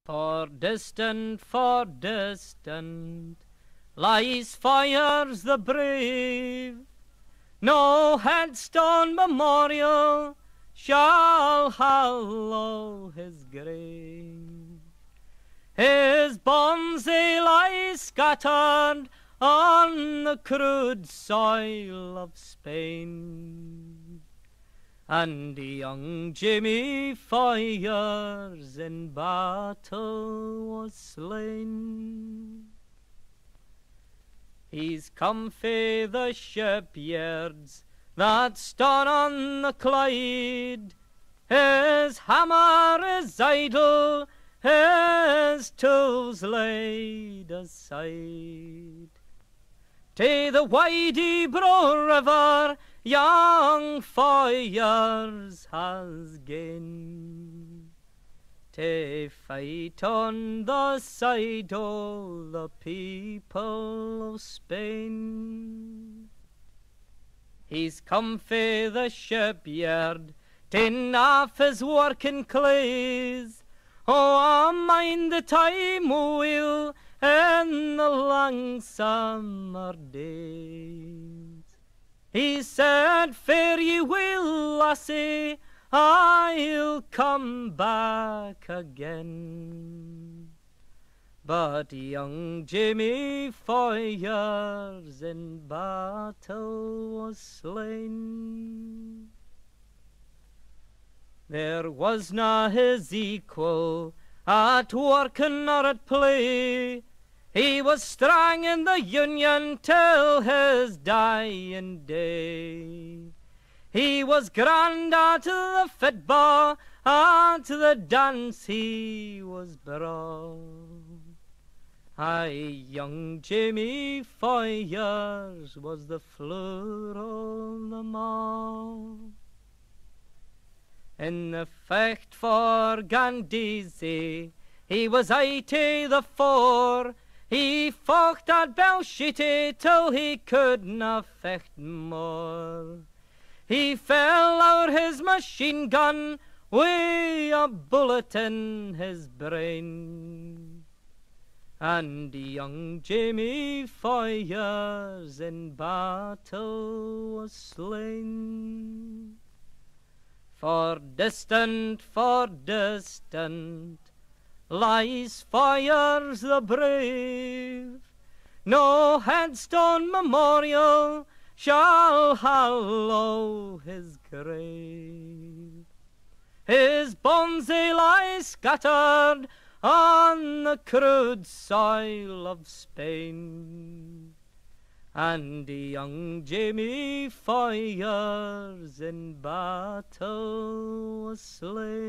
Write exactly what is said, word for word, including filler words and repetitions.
For distant, for distant lies fires the brave. No headstone memorial shall hallow his grave. His bones they lie scattered on the crude soil of Spain, and young Jimmy Fyers in battle was slain. He's come fae the shipyards that ston on the Clyde. His hammer is idle, his tools laid aside. To the wide Ebro River young Fyers has gone, to fight on the side of the people of Spain. He's come fae the shipyard to naff his working clays. Oh, I mind the time we'll in the long summer days. He said, fare ye well, lassie, I'll come back again. But young Jimmy Fyers in battle was slain. There was na his equal at working or at play. He was strong in the Union till his dying day. He was grand at the football, at the dance he was braw. Aye, young Jimmy Fyers was the floor of them all. In the fecht for Gandhizi, he was eighty the fore. He fought at Belshite till he could not fecht more. He fell out his machine gun with a bullet in his brain. And young Jimmy Fyers in battle was slain. For distant, for distant lies Fyers the brave. No headstone memorial shall hallow his grave. His bones they lie scattered on the crude soil of Spain, and young Jimmy Fyers in battle was slain.